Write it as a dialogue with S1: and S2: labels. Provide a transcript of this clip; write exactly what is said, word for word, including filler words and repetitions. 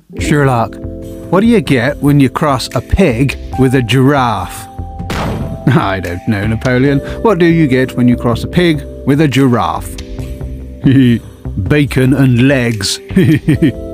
S1: Sherlock, what do you get when you cross a pig with a giraffe? I don't know, Napoleon. What do you get when you cross a pig with a giraffe? Bacon and legs.